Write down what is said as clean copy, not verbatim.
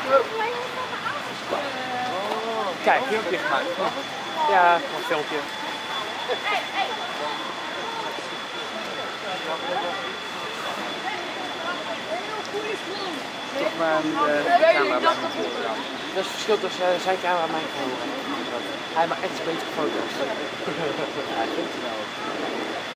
Kijk, filmpje gemaakt. Ja, een filmpje. Toch maar een camera. Dat is het verschil tussen zijn camera en mijn camera. Hij maakt echt betere foto's. Ja, ik vind het wel.